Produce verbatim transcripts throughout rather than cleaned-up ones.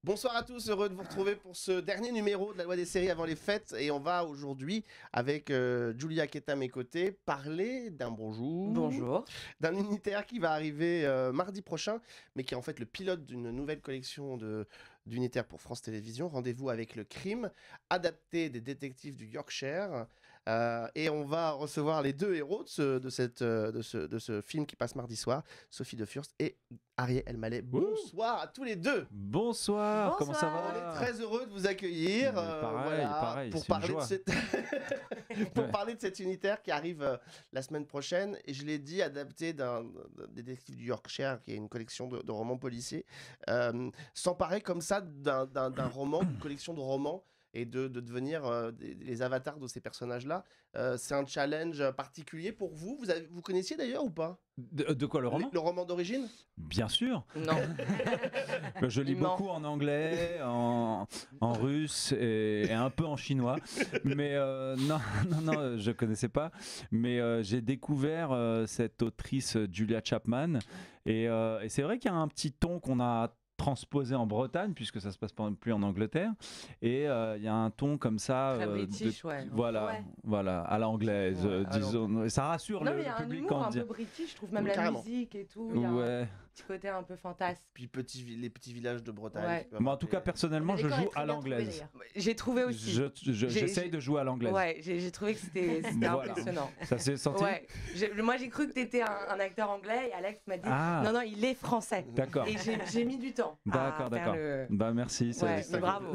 Bonsoir à tous, heureux de vous retrouver pour ce dernier numéro de la loi des séries avant les fêtes. Et on va aujourd'hui, avec euh, Julia qui est à mes côtés, parler d'un bonjour. Bonjour. D'un unitaire qui va arriver euh, mardi prochain, mais qui est en fait le pilote d'une nouvelle collection de, d'unitaires pour France Télévisions. Rendez-vous avec le crime, adapté des détectives du Yorkshire. Euh, et on va recevoir les deux héros de ce, de cette, euh, de ce, de ce film qui passe mardi soir, Sophie de Furst et Ariel Elmaleh. Bonsoir à tous les deux. Bonsoir, Bonsoir. comment ça On va? est très heureux de vous accueillir. Euh, pareil, voilà, pareil, pour c'est une parler de joie. cette... pour parler de cet unitaire qui arrive euh, la semaine prochaine. Et je l'ai dit, adapté d'un d'un détective du Yorkshire, qui est une collection de, de romans policiers. Euh, S'emparer comme ça d'un d'un- d'un roman, d'une collection de romans, et de, de devenir euh, des- les avatars de ces personnages-là. Euh, c'est un challenge particulier pour vous. Vous, avez- vous connaissiez d'ailleurs ou pas De, de quoi, le roman? Le, le roman d'origine? Bien sûr. Non. Je lis Il ment. beaucoup en anglais, en, en russe et, et un peu en chinois. Mais euh, non, non, non, je connaissais pas. Mais euh, j'ai découvert euh, cette autrice Julia Chapman. Et, euh, et c'est vrai qu'il y a un petit ton qu'on a transposé en Bretagne, puisque ça se passe pas plus en Angleterre. Et euh, il y a un ton comme ça. Très euh, british, ouais. Voilà, Ouais. voilà, à l'anglaise, Ouais, euh, à disons. Et ça rassure Non, le, mais il y a le un public humour quand on un dit. peu british, je trouve, même Oui, la carrément. musique et tout. Il y a un Ouais. petit côté un peu fantasme. Puis petits, vi- les petits villages de Bretagne. Ouais. qui peuvent Mais en tout cas, rappeler- personnellement, Le je décor est joue très à bien trouvé, l'anglaise. d'ailleurs. J'ai trouvé aussi. Je- je- J'ai- J'essaye j'ai- de jouer à l'anglaise. Ouais, j'ai j'ai trouvé que c'était c'était Voilà. impressionnant. Ça s'est senti. Ouais. J'ai- Moi, j'ai cru que t'étais un, un acteur anglais et Alex m'a dit Ah. non, non, il est français. D'accord. Et j'ai j'ai mis du temps. à D'accord, faire d'accord. le- Bah merci. ça- Ouais, ça- mais bravo.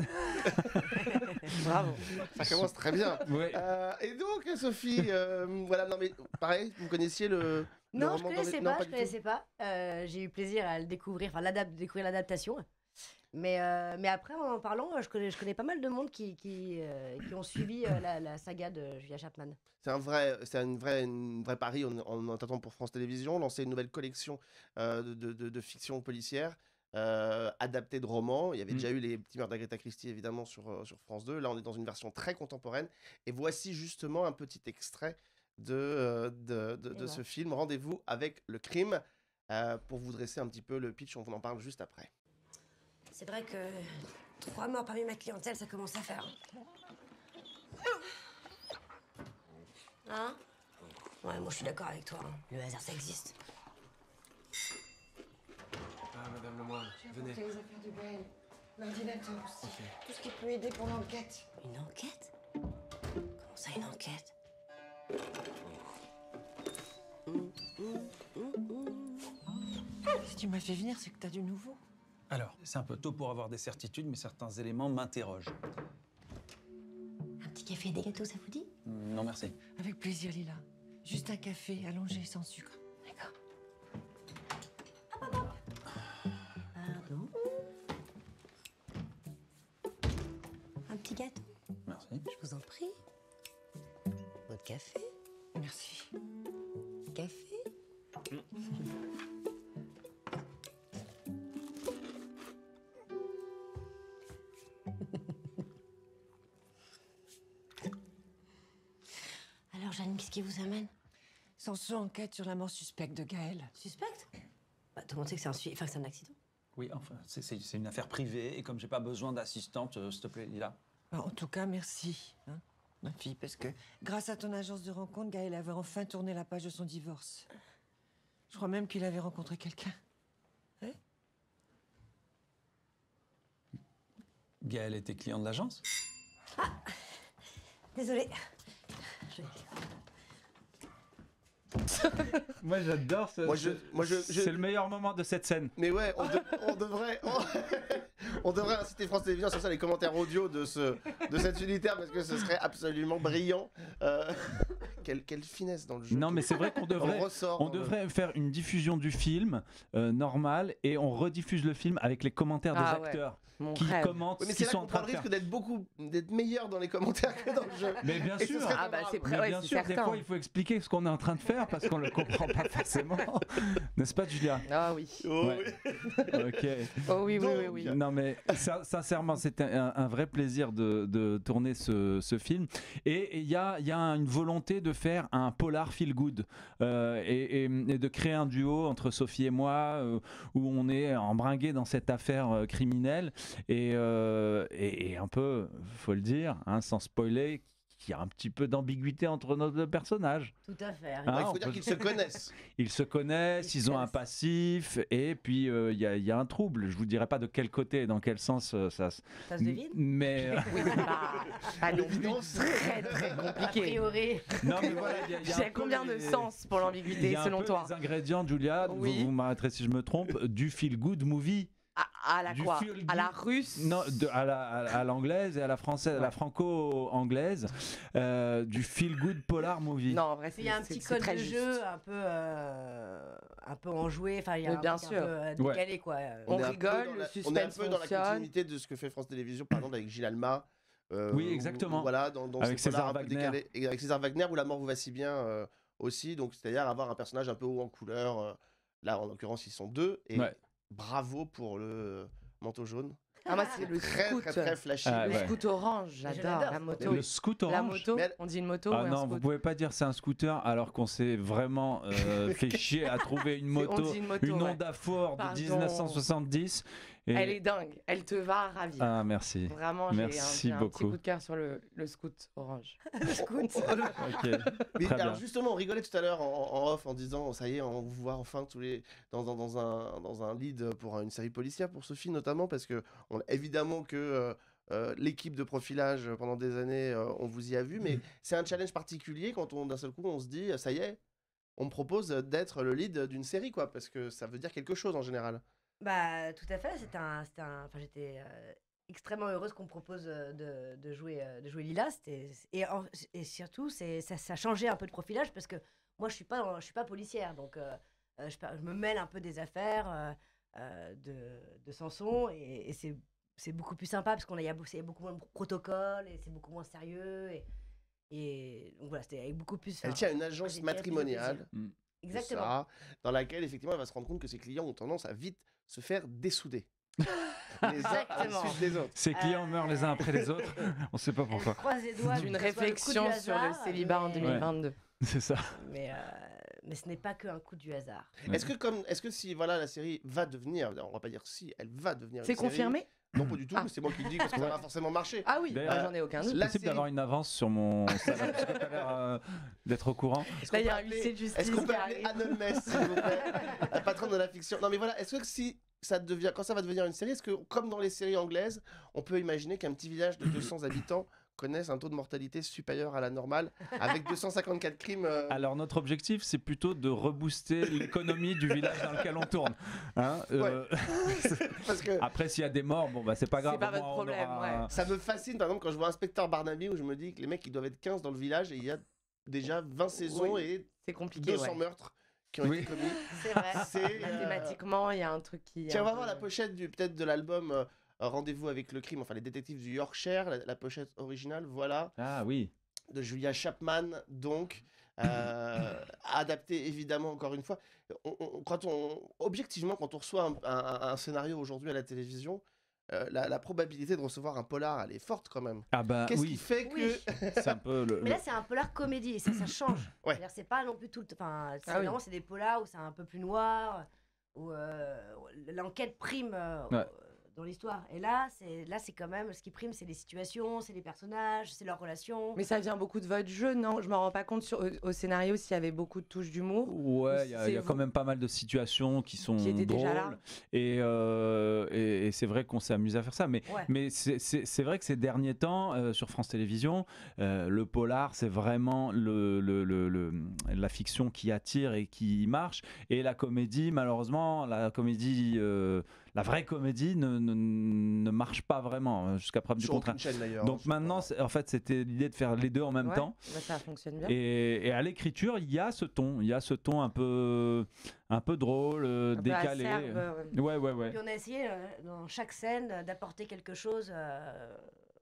Bravo. Ça commence très bien. Ouais. Euh, et donc, Sophie, euh, voilà, non mais pareil, vous connaissiez le. le Non, je roman connaissais d'origine- pas, non, je du tout. connaissais pas. Euh, j'ai eu plaisir à le découvrir, enfin l'adap- découvrir l'adaptation. Mais, euh, mais après, en parlant, je connais, je connais pas mal de monde qui, qui, euh, qui ont suivi euh, la, la saga de Julia Chapman. C'est un vrai, c'est une vraie, une vraie pari. On, on en attend pour France Télévisions, lancer une nouvelle collection euh, de, de, de, de fiction policière. Euh, adaptée de romans. Il y avait Mm. déjà eu les petits meurtres d'Agatha Christie évidemment sur, euh, sur France deux. Là, on est dans une version très contemporaine. Et voici justement un petit extrait de, euh, de, de, de Et ce voilà. film. Rendez-vous avec le crime. Euh, pour vous dresser un petit peu le pitch, on vous en parle juste après. C'est vrai que trois morts parmi ma clientèle, ça commence à faire. Hein? Ouais, moi je suis d'accord avec toi. hein. Le hasard, ça existe. Ah, Madame Lemoine, venez. les affaires de Gaël, l'ordinateur aussi. Tout ce qui peut aider pour l'enquête. Une enquête? Comment ça, une enquête? Si tu m'as fait venir, c'est que t'as du nouveau. Alors, c'est un peu tôt pour avoir des certitudes, mais certains éléments m'interrogent. Un petit café et des gâteaux, ça vous dit? Non, merci. Avec plaisir, Lila. Juste un café allongé sans sucre. D'accord. Pardon? Un petit gâteau, Merci. je vous en prie. Votre café? Merci. Café? Alors, Jeanne, qu'est-ce qui vous amène? Sanson enquête sur la mort suspecte de Gaël. Suspecte? Bah, tout le monde sait que c'est un, sui- enfin, que c'est un accident. Oui, enfin, c'est- c'est c'est une affaire privée, et comme j'ai pas besoin d'assistante, euh, s'il te plaît, Lila. Bah, en tout cas, merci, hein, ma fille, parce que grâce à ton agence de rencontre, Gaël avait enfin tourné la page de son divorce. Je crois même qu'il avait rencontré quelqu'un. Gaël était client de l'agence? Désolée. Moi j'adore ce. Moi, je- moi, je- je- C'est le meilleur moment de cette scène. Mais ouais, on, de- on devrait, on, on devrait inciter France Télévisions sur ça, les commentaires audio de ce, de cet unitaire, parce que ce serait absolument brillant. Euh, quelle, quelle finesse dans le jeu. Non, mais c'est vrai qu'on devrait. On ressort. On dans le- devrait faire une diffusion du film euh, normal et on rediffuse le film avec les commentaires Ah des ouais. acteurs Mon qui rêve. commentent Oui, mais ce c'est qu'ils là sont qu'on en prend train le de risque faire. d'être beaucoup, d'être meilleur dans les commentaires que dans le jeu. Mais bien Et ce sûr. serait Ah bah, c'est mémorable. Mais ouais, bien c'est sûr, des certain. fois il faut expliquer ce qu'on est en train de faire parce parce qu'on le comprend pas forcément. N'est-ce pas, Julia? Ah oui. Oh, Ouais. oui. Ok. Oh oui, oui, Donc, oui, oui. Non mais sin- sincèrement, c'était un, un vrai plaisir de, de tourner ce, ce film. Et il y a, y a une volonté de faire un polar feel good euh, et, et- et de créer un duo entre Sophie et moi euh, où on est embringué dans cette affaire euh, criminelle et, euh, et, et un peu, faut le dire, hein, sans spoiler, qu'il y a un petit peu d'ambiguïté entre nos deux personnages. Tout à fait. Ah, il on faut dire peut- qu'ils se connaissent. Ils se connaissent, Ils ils se ont un connaissent. passif, et puis euh, il y, a- il y a un trouble. Je vous dirai pas de quel côté et dans quel sens euh, ça se. Ça se devine. Mais euh, Oui, c'est pas, pas non plus L'évidence. très très A compliqué. priori. non, mais voilà, il y a, il y a Il y un a peu combien de les- sens pour il l'ambiguïté y a un selon peu toi? les ingrédients, Julia. vous- Oui. Vous, m'arrêterez si je me trompe. Du feel good movie. À, à la Du quoi? feel À la good. russe? Non, de- à la- à à l'anglaise et à la française, à la franco-anglaise, euh, du feel good polar movie. Non, en vrai, c'est Il y a un c'est- petit c'est code très de juste. jeu un peu, euh, un peu enjoué. Enfin, il y a Mais un bien truc sûr. un peu euh, Ouais. décalé, quoi. On est un peu rigole, dans le la- suspense On est un peu dans la fonctionne. continuité de ce que fait France Télévisions, par exemple, avec Gilles Alma. euh, Oui, où- exactement. où, voilà, dans, dans Avec ces polars César un peu Wagner. décalés. Et avec César Wagner, où La mort vous va si bien euh, aussi. Donc, c'est-à-dire avoir un personnage un peu haut en couleur. euh, là, en l'occurrence, ils sont deux. Et Ouais. bravo pour le manteau jaune. Ah, moi, c'est le Très, scoot. très, très flashy. Ah, Le ouais. scoot orange, Mais je j'adore. l'adore, La ce moto. Le scoot orange. La moto, Mais elle- on dit une moto Ah ou un non, vous scoot? pouvez pas dire c'est un scooter alors qu'on s'est vraiment euh, fait chier à trouver une C'est- on moto, dit une moto, une ouais. Honda Ford de Pardon. dix-neuf cent soixante-dix. Et... Elle est dingue, elle te va ravir. Ah merci. Vraiment, j'ai un, Merci j'ai un petit beaucoup. coup de cœur sur le, le scoot orange. Scoot. Ok. Mais Très alors bien. justement, on rigolait tout à l'heure en, en off en disant ça y est, on vous voit enfin tous les dans, dans, dans un dans un lead pour une série policière pour Sophie notamment parce que on, évidemment que euh, euh, l'équipe de profilage euh, pendant des années euh, on vous y a vu, mais c'est un challenge particulier quand on d'un seul coup on se dit ça y est, on me propose d'être le lead d'une série quoi parce que ça veut dire quelque chose en général. Bah, tout à fait. C'était un, c'était un. Enfin, j'étais euh, extrêmement heureuse qu'on me propose euh, de, de jouer, euh, de jouer Lila. C'était et, en- et surtout, c'est ça, ça changeait un peu de profilage parce que moi, je suis pas, dans- je suis pas policière, donc euh, euh, je, par- je me mêle un peu des affaires euh, euh, de, de Samson et, et c'est c'est beaucoup plus sympa parce qu'on a, il y a beau- c'est beaucoup moins de protocole et c'est beaucoup moins sérieux et, et donc voilà, c'était avec beaucoup plus. Elle enfin, tient une moi, agence j'ai tiré plus de matrimoniale. plaisir. Mm. c'est Exactement. ça, dans laquelle effectivement elle va se rendre compte que ses clients ont tendance à vite se faire dessouder. les uns à la Exactement. suite des autres. Ces clients meurent les uns après les autres. On sait pas Elle pourquoi. croise les doigts. C'est une que ce soit le coup du réflexion sur le hasard, célibat en mais- deux mille vingt-deux. C'est ça. Mais, euh, mais ce n'est pas qu'un coup du hasard. Est-ce que comme est-ce que si voilà la série va devenir, on va pas dire si, elle va devenir. C'est une série- confirmé? Non pas du tout, Ah. mais c'est moi qui le dis parce que ça va forcément marcher. Ah oui, D'ailleurs, bah, j'en ai aucun doute. C'est La possible série- d'avoir une avance sur mon salaire parce que t'as l'air euh, d'être au courant. Est-ce Là, qu'on il y a peut un appeler- huissier de justice Est-ce qu'on peut qui appeler arrive. Anne Mess, s'il vous plaît, la patronne de la fiction? Non mais voilà, est-ce que si ça devient, quand ça va devenir une série, est-ce que comme dans les séries anglaises, on peut imaginer qu'un petit village de deux cents habitants connaisse un taux de mortalité supérieur à la normale avec deux cent cinquante-quatre crimes euh, Alors notre objectif, c'est plutôt de rebooster l'économie du village dans lequel on tourne. Hein, euh, parce que Après, s'il y a des morts, bon bah c'est pas grave. pas au moins, votre on problème, aura- ouais. ça me fascine par exemple quand je vois Inspecteur Barnaby où je me dis que les mecs ils doivent être quinze dans le village et il y a déjà vingt saisons Oui. et C'est compliqué, deux cents ouais. meurtres qui ont Oui. été commis. C'est vrai. C'est euh, Mathématiquement, il y a un truc qui. est Tiens, on un va voir peu- la pochette du peut-être de l'album euh, Rendez-vous avec le crime, enfin les détectives du Yorkshire, la, la pochette originale, voilà, Ah oui. de Julia Chapman, donc euh, adaptée évidemment encore une fois. On, on- quand on, objectivement, quand on reçoit un, un- un scénario aujourd'hui à la télévision, euh, la, la probabilité de recevoir un polar, elle est forte quand même. Ah bah Qu'est-ce qui oui. fait que Oui. C'est un peu le. Mais là, c'est un polar comédie et ça, ça change. Ouais. C'est-à-dire, c'est pas non plus tout le temps. Enfin, c'est Ah oui. vraiment, c'est des polars où c'est un peu plus noir, où euh, l'enquête prime euh, Ouais. dans l'histoire. Et là, c'est là, c'est quand même ce qui prime, c'est les situations, c'est les personnages, c'est leurs relations. Mais ça vient beaucoup de votre jeu, non? Je me rends pas compte sur, au, au scénario s'il y avait beaucoup de touches d'humour. Ouais, il y a, C'est il y a vous- quand même pas mal de situations qui sont Qui étaient drôles. déjà là. Et, euh, et, et c'est vrai qu'on s'est amusé à faire ça. Mais, Ouais. mais c'est- c'est c'est vrai que ces derniers temps, euh, sur France Télévisions, euh, le polar, c'est vraiment le, le- le- le- la fiction qui attire et qui marche. Et la comédie, malheureusement, la comédie, euh, la vraie comédie ne, ne, ne marche pas vraiment, jusqu'à preuve du sur contraire. aucune chaîne d'ailleurs. Donc hein, je maintenant, crois. c'est- en fait, c'était l'idée de faire les deux en même Ouais, temps. bah, ça fonctionne bien. Et, et à l'écriture, il y a ce ton, il y a ce ton un peu, un peu drôle, euh, Un peu décalé. acerbe, ouais. Ouais, ouais, ouais. Puis on a essayé euh, dans chaque scène euh, d'apporter quelque chose euh,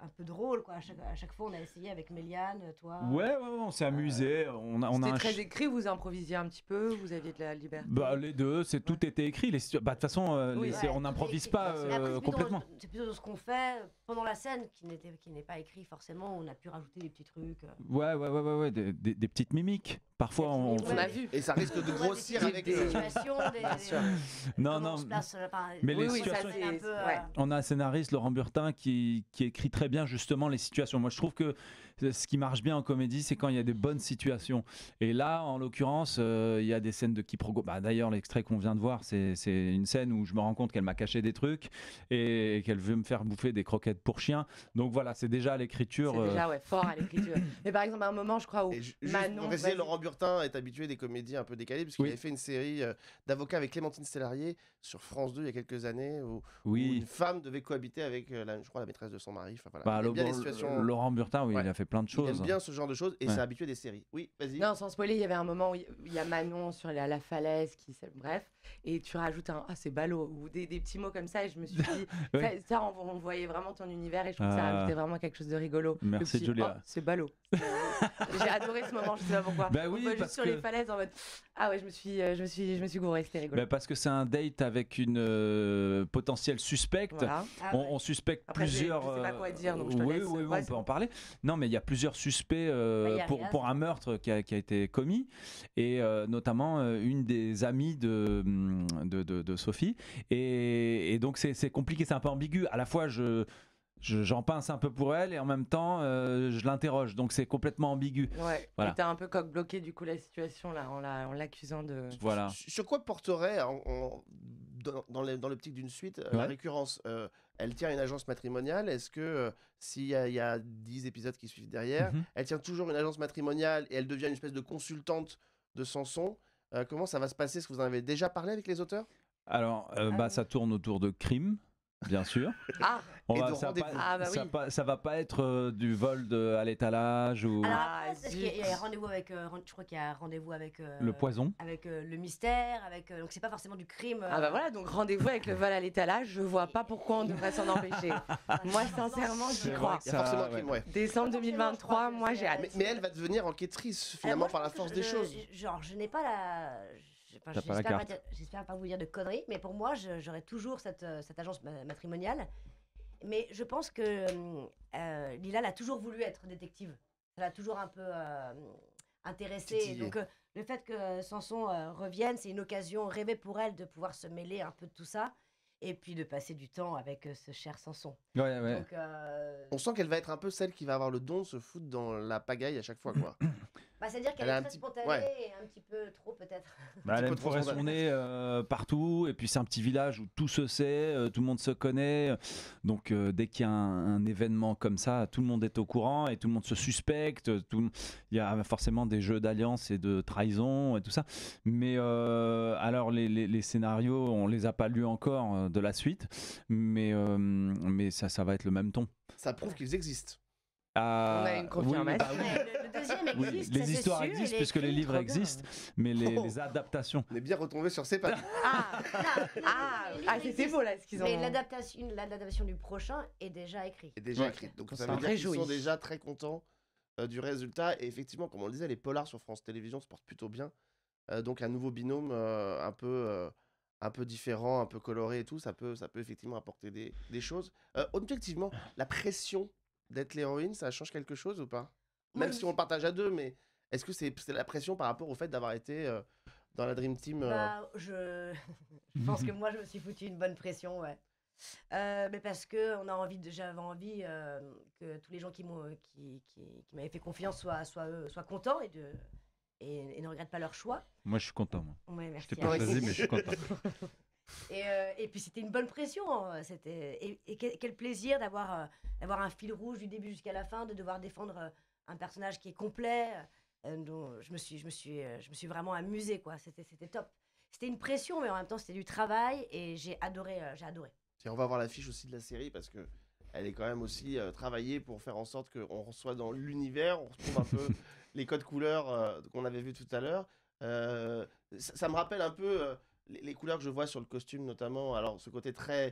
un peu drôle, quoi. À chaque, à chaque fois, on a essayé avec Méliane, toi. Ouais, ouais, ouais, on s'est amusé. On a, on a C'était un très ch- écrit, vous improvisiez un petit peu, vous aviez de la liberté. Bah, les deux, c'est tout était écrit. Les situa- bah, de toute façon, euh, Oui. les- c'est- Ouais, on tout n'improvise est écrit. pas Mais après, euh, c'est plutôt complètement. dans- c'est plutôt dans ce qu'on fait pendant la scène qui n'était qui n'est pas écrit forcément. On a pu rajouter des petits trucs. euh. Ouais, ouais, ouais, ouais, ouais, des, des- des petites mimiques. Parfois, Des on. petites On a Ouais. vu. Et ça risque de Ouais, grossir des- avec des le- situations, des, Bien des- sûr. Non, comment non. on se place, euh, par- Mais les Oui, oui, ça, situations- c'est- un peu, euh, ouais. On a un scénariste, Laurent Burtin, qui, qui écrit très bien justement les situations. Moi, je trouve que ce qui marche bien en comédie, c'est quand il y a des bonnes situations. Et là, en l'occurrence, euh, il y a des scènes de quiproquo. Bah, d'ailleurs, l'extrait qu'on vient de voir, c'est c'est une scène où je me rends compte qu'elle m'a caché des trucs et qu'elle veut me faire bouffer des croquettes pour chien. Donc voilà, c'est déjà à l'écriture. C'est euh, déjà ouais, fort à l'écriture. Mais par exemple, à un moment, je crois, où Et ju- juste Manon. pour préciser, vas-y. Laurent Burtin est habitué des comédies un peu décalées, puisqu'il Oui. avait fait une série euh, d'avocats avec Clémentine Stellarié sur France deux il y a quelques années, où, où Oui. une femme devait cohabiter avec, euh, la, je crois, la maîtresse de son mari. Enfin, voilà. Bah, il aime bien les Laurent- situations. Laurent Burtin, oui, Ouais. il a fait plein de Il aime choses. bien ce genre de choses et Ouais. c'est habitué des séries. Oui, vas-y. Non, sans spoiler, il y avait un moment où il il y a Manon sur la, la falaise, qui, s'est- bref, et tu rajoutes un ah c'est ballot ou des, des petits mots comme ça et je me suis dit Oui. ça, ça, on, on voyait vraiment ton univers et je trouve que ça Ah. rajoutait vraiment quelque chose de rigolo. Le Merci, petit, Julia. oh, c'est ballot. J'ai adoré ce moment, je sais pas pourquoi. Bah On oui, voit juste parce sur que- les falaises en mode ah ouais je me suis euh, je me suis je me suis gourée, c'était rigolo. Bah, parce que c'est un date avec une euh, potentielle suspecte. Voilà. Ah On, ouais. on suspecte Après, j'ai- plusieurs. je sais pas quoi euh, dire, donc je te oui, laisse, oui, oui, ouais, on c'est peut bon. en parler. Non, mais il y a plusieurs suspects euh, Bah, il y a pour, Riaz. pour un meurtre qui a, qui a été commis, et euh, notamment euh, une des amies de, de, de, de Sophie. Et, et donc, c'est c'est compliqué, c'est un peu ambigu. À la fois, je. je- J'en pince un peu pour elle et en même temps euh, je l'interroge, donc c'est complètement ambigu. Ouais. Voilà. Et t'as un peu coq bloqué du coup la situation là en la- en l'accusant de. Voilà. Sur sur quoi porterait, en- en- dans, dans les- dans l'optique d'une suite, euh, la Ouais. récurrence Euh, Elle tient une agence matrimoniale. Est-ce que euh, s'il y, a- il y a dix épisodes qui suivent derrière, Mhm. elle tient toujours une agence matrimoniale et elle devient une espèce de consultante de Samson? Euh, comment ça va se passer? Est-ce que vous en avez déjà parlé avec les auteurs? Alors, euh, Ah bah, oui. ça tourne autour de crimes, bien sûr. Ah On Et va- de ça, va rendez-vous. pas, Ah, bah ça oui. pas- ça va pas être euh, du vol de, à l'étalage ou Alors Ah, après, parce qu'il y a- il y a zut. rendez-vous avec, euh, ren- je crois qu'il y a rendez-vous avec euh, le poison. avec euh, le mystère, avec euh, donc c'est pas forcément du crime. Ah bah voilà, donc rendez-vous avec le vol à l'étalage, je vois pas pourquoi on devrait s'en empêcher. Moi sincèrement j'y C'est vrai crois. que Il y a ça- forcément un ouais. crime, ouais. Décembre deux mille vingt-trois, moi j'ai hâte. Mais, mais elle va devenir enquêtrice, Alors, finalement, moi, je par la pense force que des je- choses. Genre, je n'ai pas la. je- enfin, T'as pas la J'espère carte. dire- j'espère pas vous dire de conneries, mais pour moi, je- j'aurai toujours cette, euh, cette agence ma- matrimoniale. Mais je pense que euh, Lila elle a toujours voulu être détective. Elle a toujours un peu euh, intéressée. Titillée. Donc, euh, le fait que Samson euh, revienne, c'est une occasion rêvée pour elle de pouvoir se mêler un peu de tout ça. Et puis de passer du temps avec euh, ce cher Samson. Ouais, ouais. Donc, euh, On sent qu'elle va être un peu celle qui va avoir le don de se foutre dans la pagaille à chaque fois, quoi. bah, c'est-à-dire qu'elle Elle a est un très petit- spontanée ouais. et un petit peu trop, peut-être. Bah, elle peu aime trop fourrer scandale. son nez euh, partout, et puis c'est un petit village où tout se sait, euh, tout le monde se connaît. Donc euh, dès qu'il y a un, un événement comme ça, tout le monde est au courant et tout le monde se suspecte. Tout le- Il y a forcément des jeux d'alliance et de trahison et tout ça. Mais euh, alors les, les- les scénarios, on les a pas lus encore euh, de la suite, mais, euh, mais ça, ça va être le même ton. Ça prouve qu'ils existent. Ah, On a une oui, confirmation. bah oui. Ouais, le, le deuxième Oui, existe. les ça, c'est histoires sûr, existent il est puisque les écrit, livres trop bien. existent, mais les, Oh. les adaptations. On est bien retombé sur ses pattes. Ah, Non, non, ah, les livres ah, c'était existent, beau là ce qu'ils ont. Mais l'adaptation, l'adaptation du prochain est déjà écrite. est déjà Ouais. écrite. Donc On ça s'en veut dire qu'ils réjouit. sont déjà très contents euh, du résultat. Et effectivement, comme on le disait, les polars sur France Télévisions se portent plutôt bien. Euh, donc un nouveau binôme euh, un peu euh, un peu différent, un peu coloré et tout, ça peut ça peut effectivement apporter des, des choses. Euh, objectivement, la pression d'être l'héroïne, ça change quelque chose ou pas? Moi, Même je- si on le partage à deux, mais est-ce que c'est c'est la pression par rapport au fait d'avoir été euh, dans la Dream Team euh, Bah, je... je pense que moi, je me suis foutu une bonne pression, ouais. Euh, mais parce que on a envie de... j'avais envie euh, que tous les gens qui m'ont qui, qui, qui m'avaient fait confiance soient, soient, euh, soient contents et, de... et, et ne regrettent pas leur choix. Moi, je suis content. Moi. Ouais, Je merci. t'ai pas Alex. choisi, mais je suis content. Et, euh, et puis c'était une bonne pression. hein. C'était et, et quel, quel plaisir d'avoir euh, d'avoir un fil rouge du début jusqu'à la fin, de devoir défendre euh, un personnage qui est complet. euh, dont je me suis je me suis euh, je me suis vraiment amusée quoi. C'était c'était top. C'était une pression, mais en même temps c'était du travail et j'ai adoré euh, j'ai adoré. Et on va voir l'affiche aussi de la série parce que elle est quand même aussi euh, travaillée pour faire en sorte qu'on soit dans l'univers, on retrouve un peu les codes couleurs euh, qu'on avait vu tout à l'heure. Euh, ça, ça me rappelle un peu euh, les, les couleurs que je vois sur le costume notamment. Alors ce côté très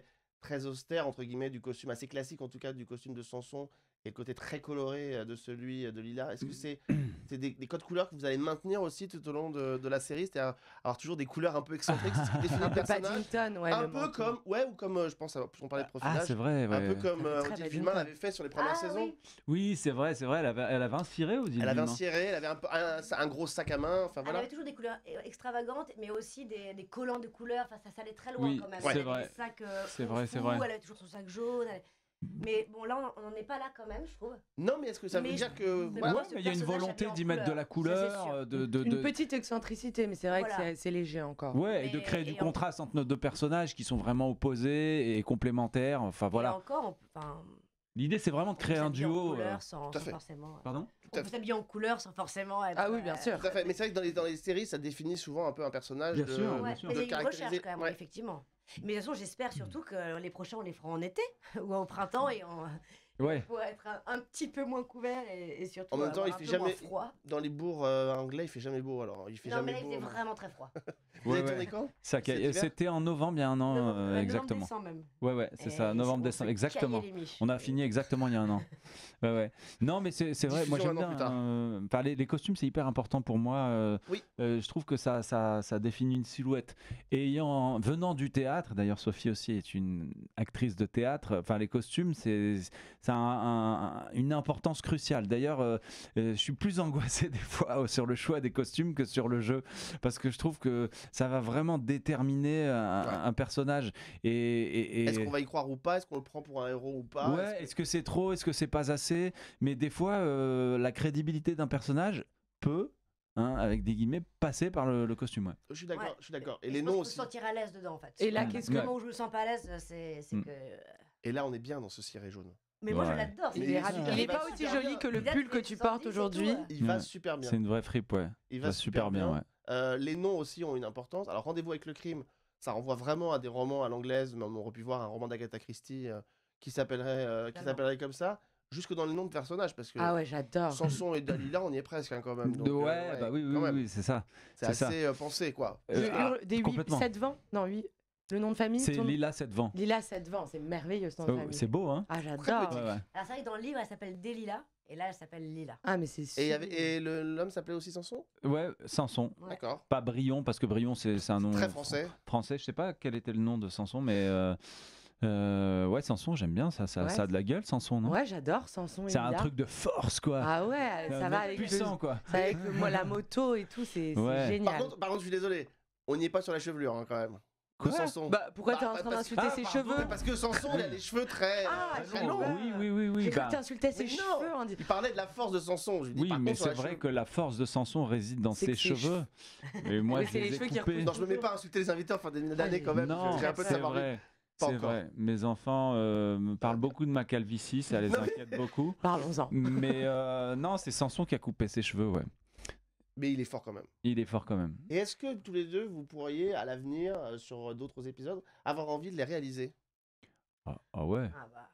très austère, entre guillemets, du costume, assez classique en tout cas, du costume de Samson, et le côté très coloré euh, de celui euh, de Lila. Est-ce que c'est c'est des, des codes couleurs que vous allez maintenir aussi tout au long de, de la série? C'est-à-dire avoir toujours des couleurs un peu excentriques, c'est ce qui définit Un le peu personnage? Paddington, ouais. Un le peu manteau. comme, ouais, ou comme, euh, je pense, on parlait de Ah, profilage, c'est vrai, un ouais. peu comme Ça fait euh, très Odile Paddington. Filman l'avait fait sur les premières Ah, saisons. oui. Oui, c'est vrai, c'est vrai. Elle avait, elle avait inspiré Odile Elle avait un Villemain. ciré, elle avait un, peu- un, un gros sac à main, enfin Elle voilà. avait toujours des couleurs e- extravagantes, mais aussi des, des collants de couleurs. Enfin, ça, ça allait très loin Oui, quand même. c'est Elle avait vrai. des sacs, euh, C'est vrai, c'est fous, vrai. Elle avait toujours son sac jaune. elle- Mais bon, là, on n'en est pas là quand même, je trouve. Non, mais est-ce que ça veut Mais dire je- que. mais voilà, moi, Ouais, ce mais il y a une personnage volonté habillé en d'y mettre de la couleur, ça, c'est couleur, sûr. euh, de, de, Une de- petite excentricité, mais c'est vrai Voilà. que c'est- c'est léger encore. ouais, et de Mais- créer du et en- contraste entre nos deux personnages qui sont vraiment opposés et complémentaires. Enfin Et voilà. encore, on, peut- enfin, L'idée, c'est vraiment de on peut créer un s'habiller en duo. euh, couleur sans, Tout à sans fait. forcément. Pardon Tout On à peut fait. s'habiller en couleur sans forcément être. Ah oui, bien euh, sûr. Tout à fait. Mais c'est vrai que dans les, dans les séries, ça définit souvent un peu un personnage. Bien de- sûr, Ouais, bien sûr. mais il y a de une recherche caractériser- quand même, ouais. effectivement. Mais de toute façon, j'espère surtout que les prochains, on les fera en été ou au printemps et on Ouais. pour être un, un petit peu moins couvert et, et surtout En même temps, avoir il un fait peu moins jamais. froid. Dans les bourgs euh, anglais, il fait jamais beau alors. Il fait Non, mais jamais là, il beau. fait vraiment très froid. Vous Ouais, avez ouais. tourné quand? Ça, Cet hiver c'était en novembre, il y a un an, Novembre- euh, euh, exactement. Novembre, décembre même. Ouais, ouais, c'est Et ça, on novembre, se décembre, caillait exactement. les miches. On a fini exactement il y a un an. Ouais, ouais. Non, mais c'est c'est vrai, moi Diffusion j'aime un an bien. plus tard. euh, enfin, les, les costumes, c'est hyper important pour moi. euh, Oui. euh, je trouve que ça, ça, ça définit une silhouette. Et ayant, venant du théâtre, d'ailleurs, Sophie aussi est une actrice de théâtre, enfin, les costumes, c'est ça a un- un- une importance cruciale. D'ailleurs, euh, euh, je suis plus angoissé des fois sur le choix des costumes que sur le jeu. Parce que je trouve que ça va vraiment déterminer un, Ouais. un personnage. Et, et- et- Est-ce qu'on va y croire ou pas? Est-ce qu'on le prend pour un héros ou pas? Ouais, est-ce que c'est trop, est-ce que c'est pas assez? Mais des fois, euh, la crédibilité d'un personnage peut, hein, avec des guillemets, passer par le, le costume. Ouais. Je suis d'accord, Ouais. je suis d'accord. Et Et les je pense noms qu'il aussi. faut se sentir à l'aise dedans en fait. Et là, Mm. qu'est-ce Le que. Ouais. moment où je me sens pas à l'aise, c'est c'est Mm. que. Et là, on est bien dans ce ciré jaune. Mais moi, je Ouais. l'adore. Mais Il il est est ravi- super il est bien. pas aussi Super joli bien. que le Il a pull des que tu sorties, portes c'est aujourd'hui. tout, ouais. Il va Ouais. super bien. C'est une vraie fripe, ouais. Il Ça va va super bien, ouais. Euh, les noms aussi ont une importance. Alors, Rendez-vous avec le crime, ça renvoie vraiment à des romans à l'anglaise, mais on aurait pu voir un roman d'Agatha Christie euh, qui s'appellerait euh, qui Totalement. s'appellerait comme ça, jusque dans les noms de personnages, parce que Ah ouais, j'adore. Samson et Dalila, on y est presque hein, quand même. Donc, De- euh, ouais, bah oui, oui, quand oui, même. oui, c'est ça. C'est c'est ça. assez euh, pensé, quoi. Euh, Le ah, hurle- des huit, complètement. sept vents Non, huit. Le nom de famille C'est ton- Lila sept vents. Lila sept vents, c'est merveilleux ce nom de Oh, famille. c'est beau, hein? Ah, Très j'adore. petit. Ouais, ouais. Alors, c'est vrai que dans le livre, elle s'appelle Delilah et là, elle s'appelle Lila. Ah, mais c'est Et, il y super. avait- et le- l'homme s'appelait aussi Samson? Ouais, Samson. Ouais. D'accord. Pas Brion, parce que Brion, c'est c'est un nom Très français. français. Je sais pas quel était le nom de Samson, mais euh, euh, ouais, Samson, j'aime bien. Ça, ça, Ouais. ça a de la gueule, Samson, non? Ouais, j'adore Samson et C'est un Lila. truc de force, quoi. Ah ouais, C'est ça un va mec avec le- puissant, quoi. ça va avec le- moi, la moto et tout, c'est c'est Ouais. Par génial. contre, par contre, je suis désolé, on n'y est pas sur la chevelure hein, quand même. De Quoi Samson. Bah, pourquoi Bah, t'es en bah, train parce que- d'insulter Ah, ses pardon, cheveux Parce que Samson, il a les cheveux très, Ah, euh, très je longs. vois. Oui, oui, oui, oui. J'ai cru bah, que t'insultais ses Mais non. cheveux. on dit- Il parlait de la force de Samson. Je lui dis, oui, par mais contre, sur c'est la vrai cheveux- que la force de Samson réside dans C'est ses que ses cheveux. Et moi, Mais je c'est les les ai cheveux qui coupés. repoussent. Non, je me mets pas à insulter les invités en fin d'année quand même. Non, J'ai un peu de c'est savoir. vrai. Pas C'est encore. vrai. Mes enfants euh, me parlent beaucoup de ma calvitie, ça les Non, mais- inquiète beaucoup. Parlons-en. Mais euh, non, c'est Samson qui a coupé ses cheveux, ouais. Mais il est fort quand même. Il est fort quand même. Et est-ce que tous les deux, vous pourriez, à l'avenir, euh, sur d'autres épisodes, avoir envie de les réaliser? Ah, ah ouais. Ah bah.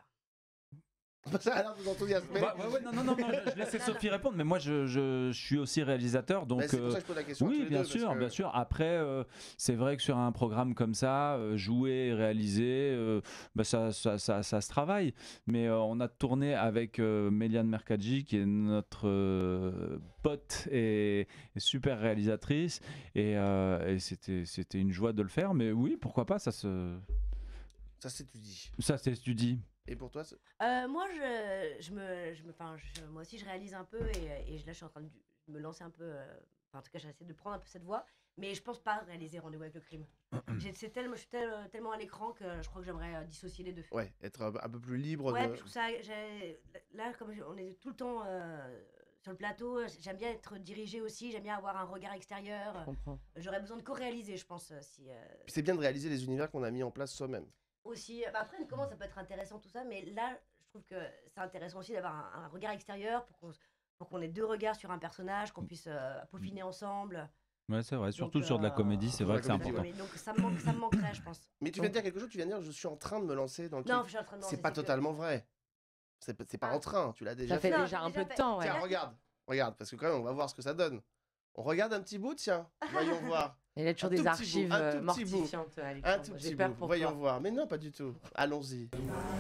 Ça a l'air de vous enthousiasmer. Bah, ouais, ouais, non, non, non, non, je, je laissais Sophie répondre, mais moi je, je, je suis aussi réalisateur, donc. Bah, c'est pour euh, ça que je pose la question. à tous Oui, les bien deux, parce sûr, que- bien sûr. Après, euh, c'est vrai que sur un programme comme ça, euh, jouer et réaliser, euh, bah, ça, ça, ça, ça se travaille. Mais euh, on a tourné avec euh, Méliane Mercadji, qui est notre euh, pote et, et super réalisatrice, et, euh, et c'était, c'était une joie de le faire. Mais oui, pourquoi pas, ça se, Ça s'étudie. ça s'étudie. Et pour toi, c'est- Euh, moi, je, je me, je me, enfin, je- moi aussi, je réalise un peu et, et là, je suis en train de me lancer un peu. euh, enfin, en tout cas, j'essaie de prendre un peu cette voie, mais je pense pas réaliser Rendez-vous avec le crime. J'ai- c'est tellement, je suis tel- tellement à l'écran que je crois que j'aimerais euh, dissocier les deux. ouais, être un un peu plus libre. Ouais, de... puis je trouve ça. j'ai- Là, comme je- on est tout le temps euh, sur le plateau, j'aime bien être dirigée aussi, j'aime bien avoir un regard extérieur. Je comprends. J'aurais besoin de co-réaliser, je pense, euh, si. euh, Puis c'est bien de réaliser les univers qu'on a mis en place soi-même. aussi. Bah après, comment ça peut être intéressant tout ça, mais là, je trouve que c'est intéressant aussi d'avoir un, un regard extérieur pour qu'on pour qu'on ait deux regards sur un personnage, qu'on puisse euh, peaufiner ensemble. Ouais, c'est vrai. Surtout Donc, sur de la euh, comédie, c'est sur vrai la que c'est comédie, important. Mais donc ça me, manque, ça me manquerait, je pense. Mais tu viens de dire quelque chose, tu viens de dire je suis en train de me lancer dans le Non, truc. je suis en train de C'est lancer, pas que- totalement vrai. C'est pas- c'est pas Ah. en train, tu l'as déjà Ça fait fait. Non, déjà j'ai un déjà peu de fait. temps, ouais. Tiens, regarde, regarde, parce que quand même, on va voir ce que ça donne. On regarde un petit bout, tiens, voyons voir. Il y a toujours Un des tout petit bout, archives un euh, tout petit bout. mortifiantes, Un Alexandre. tout J'ai petit peur bout. pour Voyons toi. voir. Mais non, pas du tout. Allons-y.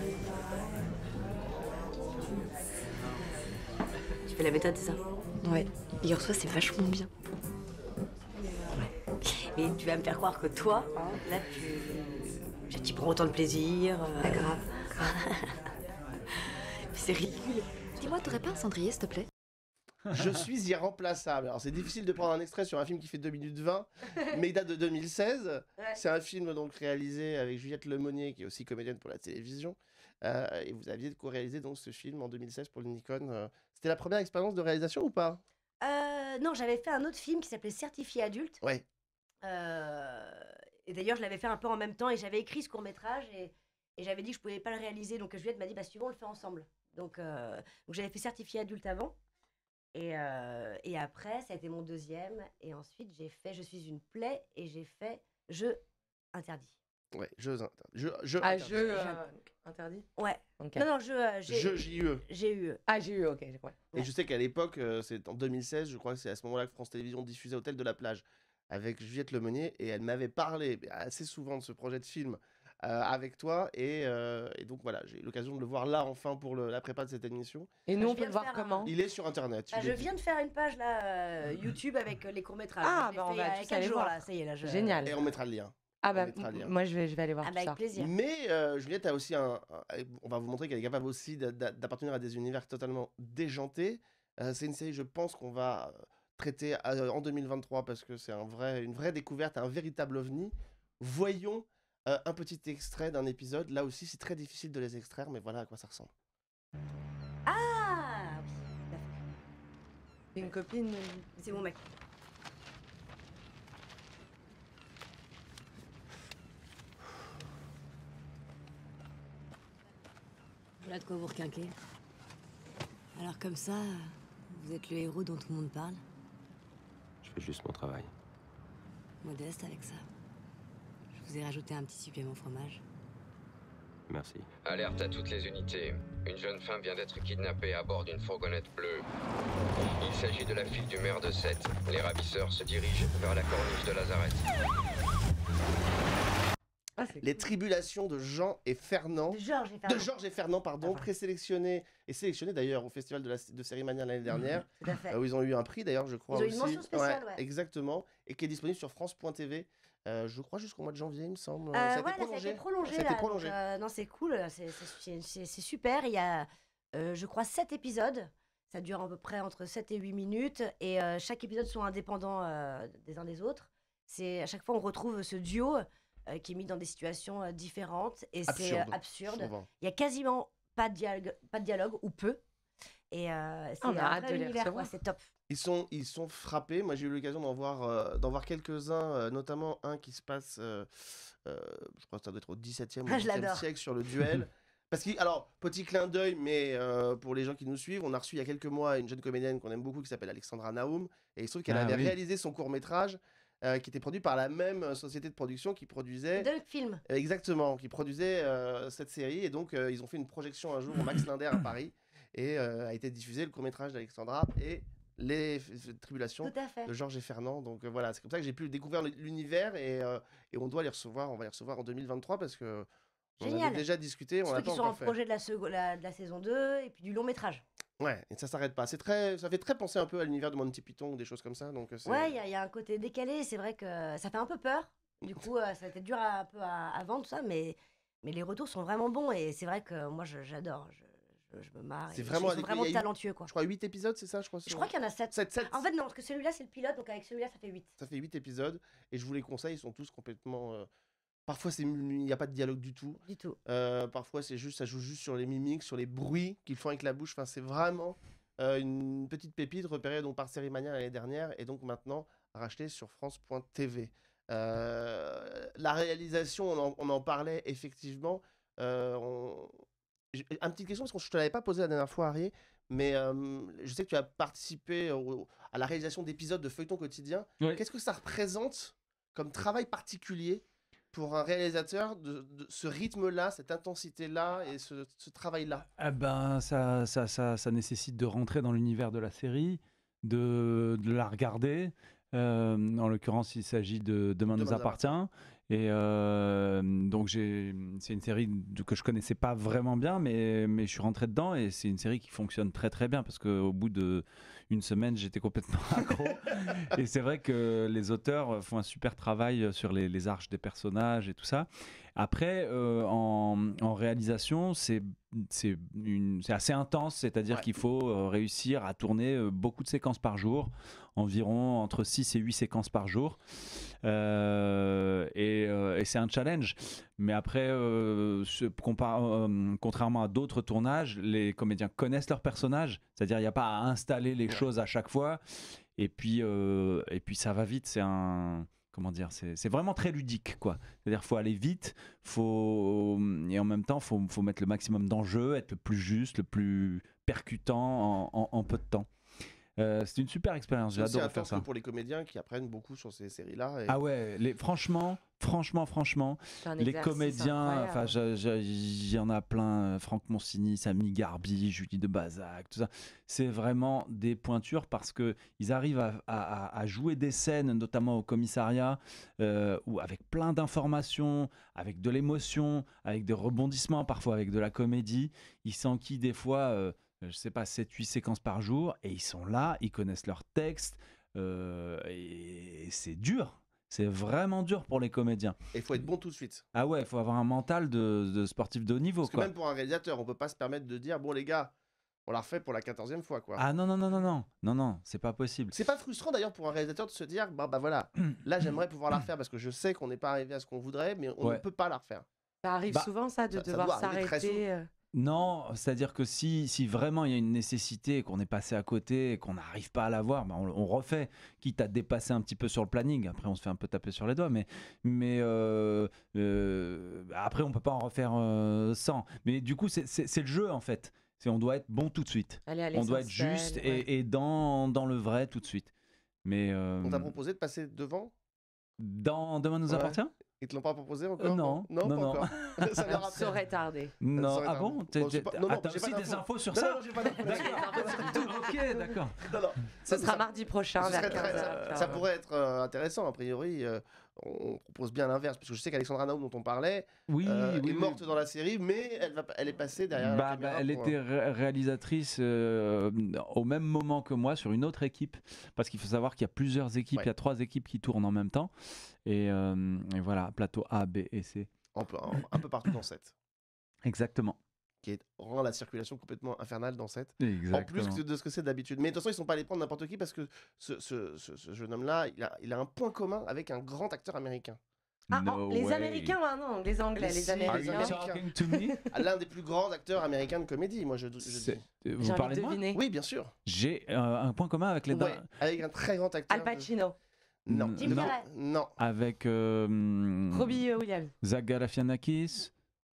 Tu fais la méthode, c'est ça? Ouais, hier soir, c'est vachement bien. Et tu vas me faire croire que toi, hein, là, tu... tu prends autant de plaisir. euh, Ah, grave, grave. Puis c'est ridicule. Dis-moi, t'aurais pas un cendrier, s'il te plaît? Je suis irremplaçable. Alors c'est difficile de prendre un extrait sur un film qui fait deux minutes vingt, mais il date de deux mille seize. Ouais. C'est un film donc réalisé avec Juliette Lemonnier, qui est aussi comédienne pour la télévision. Euh, et vous aviez co-réalisé donc ce film en deux mille seize pour le Nikon. Euh, C'était la première expérience de réalisation ou pas? Euh, non, j'avais fait un autre film qui s'appelait Certifié adulte. Ouais. Euh, et d'ailleurs, je l'avais fait un peu en même temps et j'avais écrit ce court-métrage et, et j'avais dit que je pouvais pas le réaliser. Donc Juliette m'a dit, bah, si tu veux, on le fait ensemble. Donc, euh, donc j'avais fait Certifié adulte avant. Et, euh, et après, ça a été mon deuxième. Et ensuite, j'ai fait Je suis une plaie et j'ai fait Jeu interdit. Ouais, jeux interdits. Jeux, jeux Ah, interdits. jeu euh, interdit. Ouais. Ok. Non, non, je, euh, j'ai Jeux J U E. j'ai eu. Ah, j'ai eu, ok. j'ai compris. Et je sais qu'à l'époque, euh, c'est en deux mille seize, je crois que c'est à ce moment-là que France Télévisions diffusait Hôtel de la Plage avec Juliette Lemonnier, et elle m'avait parlé assez souvent de ce projet de film euh, avec toi, et, euh, et donc voilà, j'ai eu l'occasion de le voir là enfin pour le- la prépa de cette émission. Et nous, je on peut viens le de voir faire comment? Il est sur internet. Ah, je je l'ai dit. viens de faire une page là euh, YouTube avec euh, les courts-métrages. Ah, Je l'ai bah, on fait va il y a tous quatre aller jours, voir. là. Ça y est, là. Je... Génial. Et on mettra le lien. Ah bah, mettra le lien. moi, je vais, je vais aller voir Ah, tout bah, ça. avec plaisir. Mais euh, Juliette a aussi un, un- On va vous montrer qu'elle est capable aussi d'a- d'a- d'appartenir à des univers totalement déjantés. Euh, c'est une série, je pense, qu'on va euh, traiter euh, en deux mille vingt-trois parce que c'est un vrai, une vraie découverte, un véritable ovni. Voyons euh, un petit extrait d'un épisode. Là aussi, c'est très difficile de les extraire, mais voilà à quoi ça ressemble. Ah oui, tout à fait. C'est une copine. C'est mon mec. Voilà de quoi vous requinquer. Alors comme ça, vous êtes le héros dont tout le monde parle. Je fais juste mon travail. Modeste avec ça. Je vous ai rajouté un petit supplément fromage. Merci. Alerte à toutes les unités. Une jeune femme vient d'être kidnappée à bord d'une fourgonnette bleue. Il s'agit de la fille du maire de Sète. Les ravisseurs se dirigent vers la corniche de Lazareth. Ah, c'est Les tribulations de Jean et Fernand. De Georges et De Fernand. Georges et Fernand, pardon, présélectionnés et sélectionnés d'ailleurs au festival de, la, de Série-Mania l'année dernière, Tout à fait. euh, où ils ont eu un prix d'ailleurs, je crois. Ils ont eu une aussi. mention spéciale, ouais. Exactement, et qui est disponible sur France point T V, euh, je crois jusqu'au mois de janvier, il me semble. Euh, ça a ouais, été là, ça a prolongé. été prolongé. Ça a été là, donc, prolongé. euh, non, c'est cool. C'est- C'est c'est- c'est super. Il y a, euh, je crois, sept épisodes. Ça dure à peu près entre sept et huit minutes. Et euh, chaque épisode sont indépendants euh, des uns des autres. C'est à chaque fois, on retrouve ce duo euh, qui est mis dans des situations euh, différentes. Et c'est euh, Absurde, absurde. souvent. Il y a quasiment pas de dialogue, pas de dialogue ou peu. Et euh, c'est On a un hâte vrai de les univers, quoi, recevoir. c'est top. Ils sont, ils sont frappés. Moi, j'ai eu l'occasion d'en voir, euh, d'en voir quelques-uns, euh, notamment un qui se passe, euh, euh, je crois que ça doit être au dix-septième ou Ah, je dix-huitième l'adore. siècle sur le duel. Parce que, alors, petit clin d'œil, mais euh, pour les gens qui nous suivent, on a reçu il y a quelques mois une jeune comédienne qu'on aime beaucoup qui s'appelle Alexandra Naoum. Et il se trouve qu'elle Ah avait oui. réalisé son court-métrage euh, qui était produit par la même euh, société de production qui produisait. Deux films. Euh, Exactement, qui produisait euh, cette série. Et donc, euh, ils ont fait une projection un jour au Max Linder à Paris. Et euh, a été diffusé le court-métrage d'Alexandra et les f- f- tribulations Tout à fait. de Georges et Fernand. Donc euh, voilà, c'est comme ça que j'ai pu découvrir l- l'univers et, euh, et on doit les recevoir, on va les recevoir en deux mille vingt-trois parce que on en Génial. avait déjà discuté, on Surtout l'a qu'ils pas sont en encore fait. projet de la, sego- la- de la saison deux et puis du long métrage. Ouais, et ça s'arrête pas. C'est très, ça fait très penser un peu à l'univers de Monty Python ou des choses comme ça. Donc euh, c'est- Ouais, il y, a- il y a un côté décalé, c'est vrai que ça fait un peu peur. Du coup, euh, ça a été dur à, un peu à, à vendre tout ça, mais, mais les retours sont vraiment bons et c'est vrai que moi je- j'adore, je, je, je me marre. C'est et vraiment ils sont adéquat. vraiment Il y a eu- talentueux quoi. Je crois huit épisodes, c'est ça, je crois. Je crois qu'il y en a sept. sept, sept. En fait, non, parce que celui-là c'est le pilote, donc avec celui-là ça fait huit. Ça fait huit épisodes et je vous les conseille, ils sont tous complètement. euh, Parfois, c'est il n'y a pas de dialogue du tout. Du tout. Euh, parfois, c'est juste, ça joue juste sur les mimiques, sur les bruits qu'ils font avec la bouche. Enfin, c'est vraiment euh, une petite pépite repérée donc par Série-Mania l'année dernière et donc maintenant rachetée sur France point T V. Euh, la réalisation, on en, on en parlait effectivement. Euh, on... j'ai- Une petite question parce que je te l'avais pas posée la dernière fois, Harry, mais euh, je sais que tu as participé au- à la réalisation d'épisodes de feuilleton quotidien. Oui. Qu'est-ce que ça représente comme travail particulier pour un réalisateur de, de ce rythme-là, cette intensité-là et ce, ce travail-là? Ah ben, ça, ça, ça, ça nécessite de rentrer dans l'univers de la série, de, de la regarder, Euh, en l'occurrence, il s'agit de Demain nous Demain nous appartient. Et euh, donc, j'ai, c'est une série de- que je connaissais pas vraiment bien, mais, mais je suis rentré dedans et c'est une série qui fonctionne très très bien parce qu'au bout de une semaine, j'étais complètement accro. Et c'est vrai que les auteurs font un super travail sur les, les arches des personnages et tout ça. Après, euh, en, en réalisation, c'est, c'est, une, c'est assez intense, c'est-à-dire Ouais. qu'il faut euh, réussir à tourner euh, beaucoup de séquences par jour, environ entre six et huit séquences par jour. Euh, et, euh, et c'est un challenge. Mais après, euh, ce- compar- euh, contrairement à d'autres tournages, les comédiens connaissent leurs personnages, c'est-à-dire il n'y a pas à installer les choses à chaque fois. Et puis, euh, et puis ça va vite, c'est un... Comment dire, c'est, c'est vraiment très ludique, quoi. C'est-à-dire qu'il faut aller vite, faut, et en même temps, il faut, faut mettre le maximum d'enjeux, être le plus juste, le plus percutant en, en- en peu de temps. Euh, c'est une super expérience, C'est aussi j'adore intense faire ça. que pour les comédiens qui apprennent beaucoup sur ces séries-là. Et... Ah ouais, les, franchement, franchement, franchement, C'est un les exercice comédiens, incroyable. enfin, je- je- il y en a plein, euh, Franck Moncini, Samy Garbi, Julie de Bazac, tout ça. C'est vraiment des pointures parce que ils arrivent à, à- à jouer des scènes, notamment au commissariat, euh, où avec plein d'informations, avec de l'émotion, avec des rebondissements, parfois avec de la comédie. Ils s'enquillent des fois. euh, je sais pas, sept huit séquences par jour, et ils sont là, ils connaissent leurs textes, euh, et c'est dur, c'est vraiment dur pour les comédiens. Et il faut être bon tout de suite. Ah ouais, il faut avoir un mental de, de sportif de haut niveau, Parce que quoi. même pour un réalisateur, on peut pas se permettre de dire bon les gars, on l'a refait pour la quatorzième fois quoi. Ah non, non, non, non, non, non, non, c'est pas possible. C'est pas frustrant d'ailleurs pour un réalisateur de se dire bah bah voilà, là j'aimerais pouvoir la refaire parce que je sais qu'on n'est pas arrivé à ce qu'on voudrait, mais on Ouais. ne peut pas la refaire. Ça arrive Bah, souvent, ça, de ça- ça devoir doit arriver très s'arrêter. euh. Non, c'est-à-dire que si, si vraiment il y a une nécessité, qu'on est passé à côté et qu'on n'arrive pas à l'avoir, ben on, on refait, quitte à dépasser un petit peu sur le planning. Après, on se fait un peu taper sur les doigts, mais, mais euh, euh, après, on peut pas en refaire euh, cent. Mais du coup, c'est- c'est c'est le jeu en fait. C'est on doit être bon tout de suite. Aller à On doit être l'essentiel, juste ouais. et, et dans, dans le vrai tout de suite. Mais euh, On t'a proposé de passer devant. dans Demain nous Ouais. appartient. Ils te l'ont pas proposé encore Euh, non, non, non, pas non. encore. Ça leur a- Ça aurait tardé. Non, serait ah tard. bon, T'es- Bon, j'ai t'es- pas- non, ah, non, t'as j'ai pas aussi des d'infos. infos sur Non, ça non, j'ai pas d'infos là-dessus. Ok, d'accord. Non, non. Ce Ça- sera ça- mardi prochain Ce vers serait très- quinze ça, heures. ça pourrait être euh, intéressant, a priori. euh, on propose bien l'inverse, parce que je sais qu'Alexandra Naoum, dont on parlait, Oui, euh, oui, est oui. morte dans la série, mais elle, va, elle est passée derrière la Bah, caméra bah, elle pour, était euh, ré- réalisatrice euh, au même moment que moi sur une autre équipe, parce qu'il faut savoir qu'il y a plusieurs équipes, Ouais. il y a trois équipes qui tournent en même temps, et, euh, et voilà, plateau A, B et C. un, peu, un, un peu partout dans cette, Exactement. qui est, rend la circulation complètement infernale dans cette. Exactement. En plus que de ce que c'est d'habitude. Mais de toute façon, ils sont pas allés prendre n'importe qui parce que ce, ce, ce, ce jeune homme-là, il a, il a un point commun avec un grand acteur américain. Ah, No oh, les way. Américains, hein, non, les Anglais, Mais les si, Are you Américains. Américains. talking to me? Ah, l'un des plus grands acteurs américains de comédie, moi je, je C'est- dis. Vous J'ai parlez envie de de moi? deviner. Oui, bien sûr. J'ai euh, un point commun avec les Ouais, dames. avec un très grand acteur. Al Pacino, Non, Mm, Jim non, Carrey. non. Avec euh, Robbie euh, Williams. Zach Galifianakis.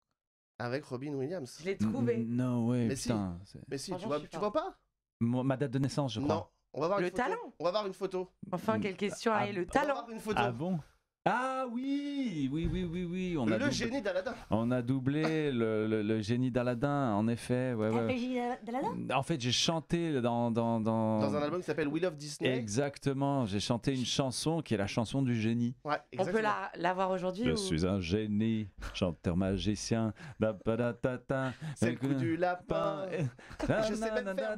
Avec Robin Williams. Je l'ai trouvé. N- No way, Mais si. putain. c'est- Mais si, tu Franchement, vois, je suis tu pas. vois pas Moi, ma date de naissance, je crois. Non. On va voir Le une photo. talent. On va voir une photo. Enfin, quelle question, Ah, allez, le On va talent. voir une photo. Ah bon? Ah oui, oui, oui, oui, oui. On a Le doublé, génie d'Aladin. on a doublé le, le- le génie d'Aladin, en effet. Ouais, T'as ouais. fait Gilles Dalada En fait, j'ai chanté dans, dans, dans... Dans un album qui s'appelle We Love Disney. Exactement, j'ai chanté une chanson qui est la chanson du génie. Ouais, On exactement. peut la, la voir aujourd'hui Je ou... suis un génie, chanteur magicien. Da, pa, da, ta, ta. C'est le coup du lapin. Je sais même faire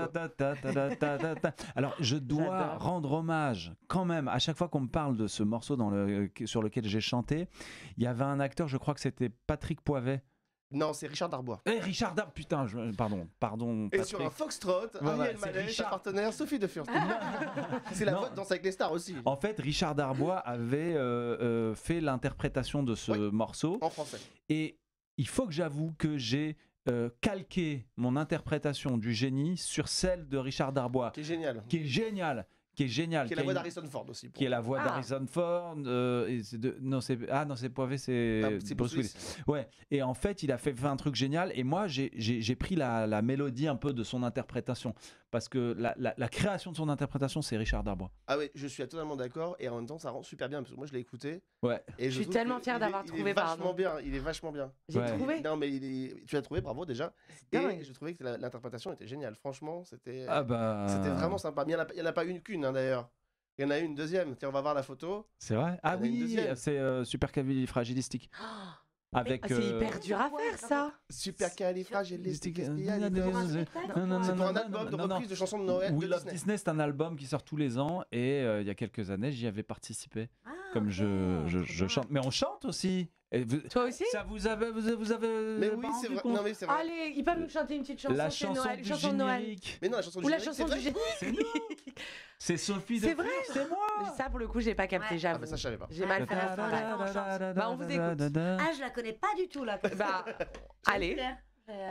Alors, je dois J'adore. rendre hommage quand même à chaque fois qu'on me parle de ce morceau dans le, sur lequel j'ai chanté. Il y avait un acteur, je crois que c'était Patrick Poivet. Non, c'est Richard Darbois. Eh, Richard Dar, putain, je- pardon, pardon. Et Patrick. sur un foxtrot, Ouais, ouais, Ariel c'est Mallet, sa Richard. partenaire Sophie de Furst. C'est la Non. voix de Danse avec les stars aussi. En fait, Richard Darbois avait euh, euh, fait l'interprétation de ce Oui. morceau. En français. Et il faut que j'avoue que j'ai euh, calqué mon interprétation du génie sur celle de Richard Darbois, Qui est génial. qui est géniale, qui est géniale, Qui est qui la a voix une- d'Harrison Ford aussi. pour- qui est la voix Ah. d'Harrison Ford. euh, et c'est de- non, c'est ah non, c'est Poivet, c'est Ah, c'est Bruce Bruce Willis. Ouais. Et en fait, il a fait, fait un truc génial. Et moi, j'ai- j'ai j'ai pris la, la mélodie un peu de son interprétation, parce que la, la- la création de son interprétation, c'est Richard Darbois. Ah oui, je suis totalement d'accord. Et en même temps, ça rend super bien. Parce que moi, je l'ai écouté. Ouais. Et Je suis trouve tellement que fière il est- d'avoir il est trouvé, vachement pardon. bien. Il est vachement bien. J'ai Ouais. trouvé. Non, mais il est- tu l'as trouvé, bravo déjà. Et dingue. je trouvais que la- l'interprétation était géniale. Franchement, c'était Ah bah. c'était vraiment sympa. Mais il n'y en, a- il y en a pas une qu'une, hein, d'ailleurs. Il y en a une deuxième. Tiens, on va voir la photo. C'est vrai? Ah Il y en a une oui, deuxième. c'est euh, Supercalifragilistique. Avec. Ah, c'est euh, hyper dur à faire ça. Supercalifragilistique. Non, C'est non, pour non, un non, album de non, non. reprise de chansons de Noël We de Love Disney. Disney, c'est un album qui sort tous les ans et euh, il y a quelques années, j'y avais participé. Comme je, je, je chante. Mais on chante aussi. Et vous- Toi aussi? Ça vous avez. Vous avez, vous avez Mais pas oui, c'est rendu vrai. compte Non, mais c'est vrai. Allez, ils peuvent nous chanter une petite chanson. La c'est chanson Noël, du chanson de Noël. générique. Mais non, la chanson du Ou la générique, chanson c'est du vrai. générique. C'est nous. C'est Sophie de C'est vrai. c'est moi. Ça, pour le coup, j'ai pas capté, Ouais. j'avoue. Ah, bah ça, je savais pas. J'ai mal fait la phrase. Bah, on vous écoute. Ah, je la connais pas du tout là. Bah, allez. Claire. Euh,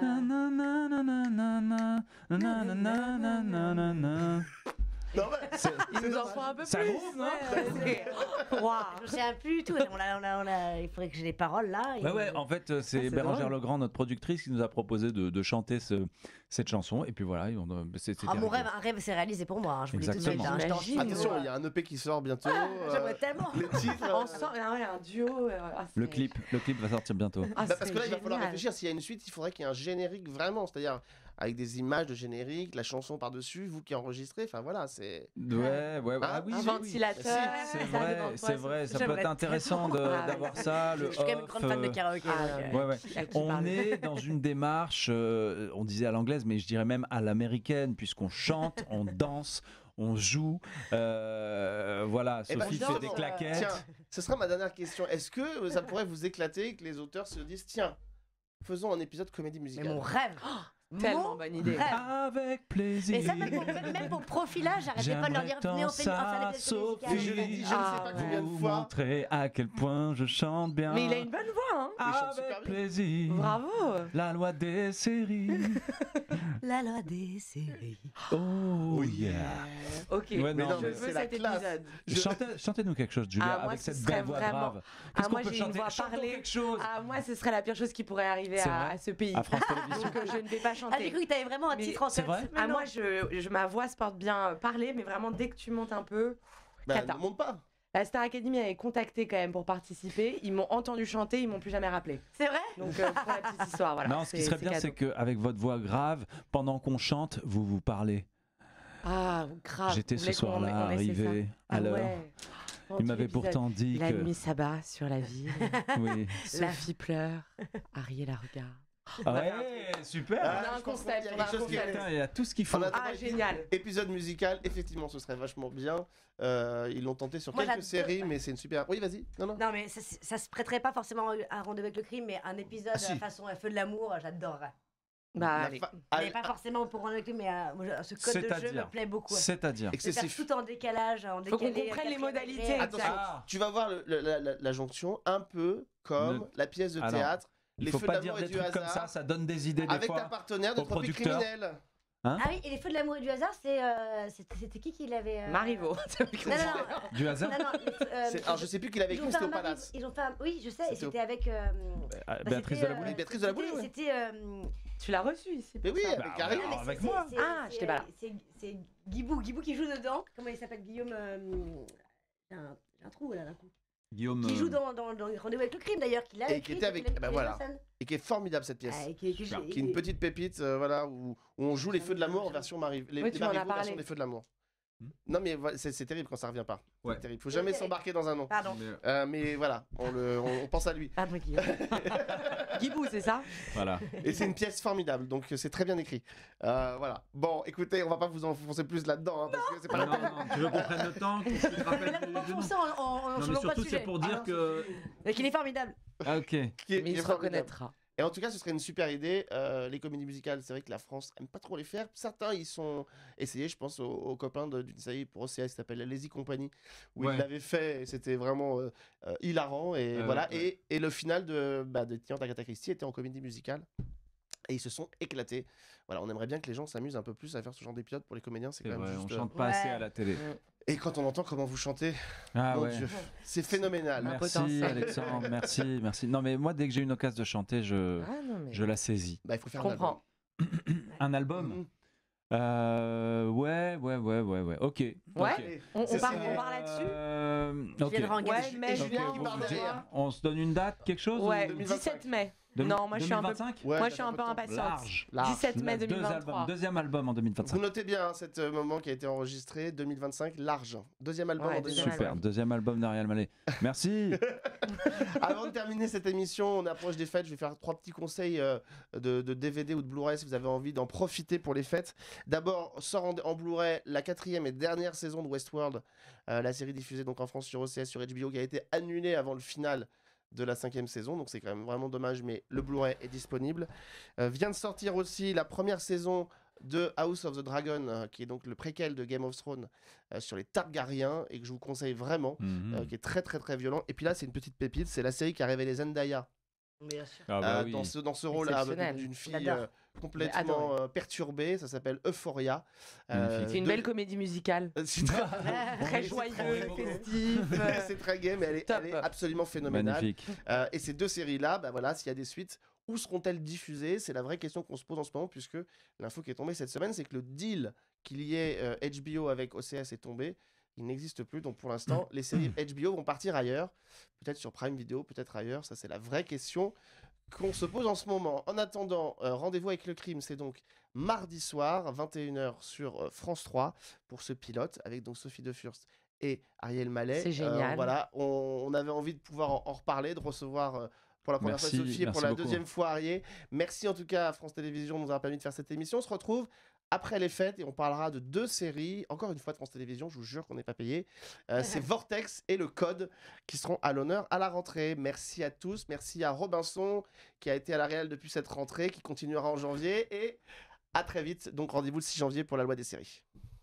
Non, mais- Il nous en faut un peu Ça plus. groove, non Ouais, c'est- Waouh. Je me souviens plus du tout. On a, on a, on a... Il faudrait que j'ai les paroles là. et- Ouais, ouais, en fait, euh, c'est Ah, c'est Bérangère drôle. Legrand, notre productrice, qui nous a proposé de, de chanter ce- cette chanson. Et puis voilà, on, a- c'est- c'était Ah, mon rigolo. rêve, un rêve s'est réalisé pour moi. hein, Je vous le dis tout de suite. Exactement. hein, je t'en J'imagine. chie, Attention, moi. il y a un E P qui sort bientôt. J'aimerais euh, tellement. Les titres. euh, Ensemble, ah ouais, un duo. euh, ah, Le c'est- clip, le clip va sortir bientôt. Ah, Bah, parce que là, c'est il va falloir génial. réfléchir. S'il y a une suite, il faudrait qu'il y ait un générique vraiment, c'est-à-dire avec des images de générique, la chanson par-dessus, vous qui enregistrez. Enfin voilà, c'est. Ouais, ouais, ouais. Hein Ah oui, Un oui, oui. ventilateur. C'est ça vrai, dépend de c'est toi, vrai, ça peut J'aimerais être intéressant de- tellement. d'avoir ça, le Je suis quand même une grande fan de off, euh, karaoké. Ah, donc, euh, Ouais, ouais. À qui On parle. est dans une démarche, euh, on disait à l'anglaise, mais je dirais même à l'américaine, puisqu'on chante, on danse, on joue. euh, voilà, Eh ben, Sophie fait justement, des claquettes. Tiens, ce sera ma dernière question. Est-ce que ça pourrait vous éclater que les auteurs se disent tiens, faisons un épisode comédie Mais musicale mon rêve. Tellement Mon bonne idée. rêve. Avec plaisir. Et ça, même pour, même pour profilage, j'arrêtais pas de leur dire venez, on fait, on fait un épisode Sophie. Et je musical. l'ai dit, je ne sais Ah, pas ouais. combien de Vous fois. montrer à quel point je chante bien. Mais il a une bonne voix, hein. Il chante super Avec bien. plaisir. Bravo. La loi des séries. La loi des séries. Oh yeah. Ok. Ouais, Mais non, non, je mais veux c'est la cet classe. épisode. Je- Chantez- Chantez-nous quelque chose, Julia, Ah, moi, avec ce cette serait belle voix vraiment- grave. Ah, Qu'est-ce moi, qu'on peut j'ai une chanter voix Chantons parlée. quelque chose. Ah, moi, ce serait la pire chose qui pourrait arriver C'est à, vrai à ce pays. À France Télévisions. Donc, euh, je ne vais pas Ah, j'ai chanter. cru que t'avais vraiment un Mais titre en c'est tête. vrai Mais Ah, non. moi, je, je- ma voix se porte bien euh, parler, mais vraiment, dès que tu montes un peu. Bah, Cata. ne monte pas. La Star Academy avait contacté quand même pour participer. Ils m'ont entendu chanter, ils m'ont plus jamais rappelé. C'est vrai. Donc, euh, pour la petite histoire, voilà. Non, ce qui c'est- serait bien, cadeau. c'est qu'avec votre voix grave, pendant qu'on chante, vous vous parlez. Ah, grave. J'étais Vous ce voulez qu'on- soir-là on essaie arrivé ça à Ah l'heure. ouais. Pendant Il tout m'avait l'épisode. pourtant dit La que. nuit s'abat sur la ville. Oui. Sophie pleure. Harry la regarde. Ah ouais, super. Ah, On a un je pense qu'il y concept, a on a quelque un chose qui- concept. Putain, il y a tout ce qu'il faut. On a Ah, trouvé- génial. Épisode musical, effectivement, ce serait vachement bien. Euh, ils l'ont tenté sur Moi, quelques j'adore- séries, mais c'est une super. Oui, vas-y. Non, non. Non, mais ça, ça se prêterait pas forcément à un rendez-vous avec le crime, mais un épisode Ah, si. euh, façon euh, Feu de l'amour, j'adorerais. Bah, La allez. fa- Mais Ah, pas forcément pour rendez-vous avec le crime, mais euh, moi, je- ce code de jeu C'est-à-dire me plaît beaucoup. ouais. C'est-à dire. De faire excessif. tout en décalage, en Faut qu'on décalé, comprenne les quatrième modalités, degré. Attention, Ah. tu vas voir le- le- la, la- la jonction un peu comme Ne- la pièce de Ah non. théâtre. Il Les faut feux pas de dire l'amour et des du trucs comme ça, hasard. ça donne des idées des Avec ta fois. partenaire de au Tropique producteur. Criminel. Hein Ah oui, et les feux de l'amour et du hasard, c'est euh, c'était c'était qui qui l'avait euh, Marivaux. Non, non, non. Du hasard. non, non, les- euh, C'est- Alors, je sais plus qui l'avait ils écrit, ont mais fait c'était au un mari- Palace. Ils ont fait un... Oui, je sais, et C'était au- c'était avec... euh, Ah, bah, Béatrice c'était, de la Boulée. euh, Béatrice de la Boulée, c'était- ouais. C'était... euh, Tu l'as reçu ici. Mais pour oui, ça. avec Karine. non, mais avec c'est- moi. c'est- Ah, c'est- j'étais pas là. C'est c'est Guibou, Guibou qui joue dedans. Comment il s'appelle Guillaume euh, J'ai un, j'ai un trou là d'un coup. Guillaume. Qui euh, joue dans, dans, dans Rendez-vous avec le crime d'ailleurs, qui l'a Et qui écrit, était avec- qui l'a- bah qui l'a voilà. mis en scène. Et qui est formidable cette pièce. Ah, et qui- qui- Qui est qui- une petite pépite, euh, voilà, où, où on joue les feux de l'amour en version Marie. Les, Oui, les tu m'en as Marivaux parlé. version des feux de l'amour. Hmm. Non mais voilà, c'est c'est terrible quand ça revient pas. Ouais. C'est terrible. Faut jamais C'est terrible. s'embarquer dans un nom. Pardon. mais, euh, Euh, mais voilà, on, le, on, on pense à lui. Pardon, Guillaume. Guibou, c'est ça Voilà. Et c'est une pièce formidable, donc euh, c'est très bien écrit. Euh, voilà. Bon, écoutez, on va pas vous enfoncer plus là-dedans, hein, parce que c'est pas Non, la peine. non, tu veux qu'on prenne le temps, qu'on se rappelle Là, les on deux fonce noms. en, en, en Non, mais changeant pas de surtout, sujet. c'est pour Ah dire non, que. c'est- qu'il est formidable. Ah, ok. Qui est- Mais qui il est se formidable. reconnaîtra. Et en tout cas, ce serait une super idée. Euh, les comédies musicales, c'est vrai que la France aime pas trop les faire. Certains, ils sont essayés. Je pense aux, aux copains de- d'une série pour O C A qui s'appelle la Lazy Company, où Ouais. ils l'avaient fait. Et c'était vraiment euh, euh, hilarant. Et Euh, voilà. ouais. Et, et le final de, bah, de Tiens, Agatha Christie était en comédie musicale. Et ils se sont éclatés. Voilà, on aimerait bien que les gens s'amusent un peu plus à faire ce genre d'épisode pour les comédiens. C'est C'est quand même vrai, on juste. euh, chante pas Ouais. assez à la télé. Et quand on entend comment vous chantez, Ah mon ouais. Dieu, c'est phénoménal. Un Merci potentiel. Alexandre, merci, merci. Non mais moi dès que j'ai une occasion de chanter, je, Ah non, mais. je la saisis. Bah, il faut faire Je un album. comprends. Un album Mhm. euh, Ouais, ouais, ouais, ouais, ouais. Ok. Ouais. ok. On, on C'est part, ça. on part là-dessus Euh, Je ok. viendrai en Ouais, gage. mais Et Julien Ok, qui bon, part ok. derrière. On se donne une date, quelque chose Ouais, ou- deux mille vingt-cinq. dix-sept mai. Non, moi je suis un peu, deux mille vingt-cinq Ouais, moi ça je suis fait un un peu peu de temps. impatiente. Large. Large. dix-sept mai Deux deux mille albums, vingt-trois. deuxième album en deux mille vingt-cinq. Vous notez bien hein, cet euh, moment qui a été enregistré, deux mille vingt-cinq, large. Deuxième album Ouais, en deuxième deux mille vingt-cinq. Super, deuxième album d'Ariel Mallet. Merci. Avant de terminer cette émission, on approche des fêtes. Je vais faire trois petits conseils euh, de, de D V D ou de Blu-ray si vous avez envie d'en profiter pour les fêtes. D'abord, sort en, en Blu-ray la quatrième et dernière saison de Westworld, euh, la série diffusée donc en France sur O C S, sur H B O, qui a été annulée avant le final de la cinquième saison, donc c'est quand même vraiment dommage, mais le Blu-ray est disponible. Euh, vient de sortir aussi la première saison de House of the Dragon, euh, qui est donc le préquel de Game of Thrones euh, sur les Targaryens, et que je vous conseille vraiment, Mhm. euh, qui est très très très violent. Et puis là, c'est une petite pépite, c'est la série qui a révélé Zendaya Bien sûr. Ah bah euh, oui. dans ce, dans ce rôle là, Exceptionnel. d'une fille J'adore. euh, J'ai complètement adoré. euh, perturbée. Ça s'appelle Euphoria. Magnifique. C'est une de- belle comédie musicale. C'est très, Très c'est joyeux, très- festif. c'est très gay, mais elle est, Top. elle est absolument phénoménale. Magnifique. Euh, et ces deux séries-là, bah voilà, s'il y a des suites, où seront-elles diffusées? C'est la vraie question qu'on se pose en ce moment, puisque l'info qui est tombée cette semaine, c'est que le deal qu'il y ait euh, H B O avec O C S est tombé. Il n'existe plus, donc pour l'instant, les séries H B O vont partir ailleurs, peut-être sur Prime Video, peut-être ailleurs. Ça, c'est la vraie question qu'on se pose en ce moment. En attendant, euh, rendez-vous avec le crime, c'est donc mardi soir, vingt et une heures sur euh, France trois, pour ce pilote, avec donc Sophie De Furst et Ariel Mallet. C'est génial. Euh, voilà, on, on avait envie de pouvoir en, en reparler, de recevoir euh, pour la première Merci, fois Sophie et pour merci la beaucoup. deuxième fois Ariel. Merci en tout cas à France Télévisions de nous avoir permis de faire cette émission. On se retrouve après les fêtes et on parlera de deux séries, encore une fois de France Télévisions, je vous jure qu'on n'est pas payé. Euh, c'est Vortex et Le Code qui seront à l'honneur à la rentrée. Merci à tous, merci à Robinson qui a été à la Réal depuis cette rentrée, qui continuera en janvier, et à très vite. Donc rendez-vous le six janvier pour la loi des séries.